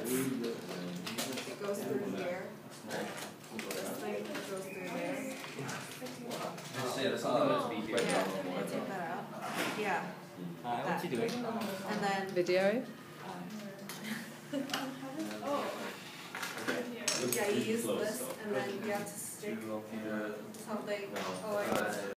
this. It goes through here. This thing goes through there. Yeah, take that out. Yeah. What's he doing? And then Video? yeah, you use this and then you have to stick something. Oh, I got it.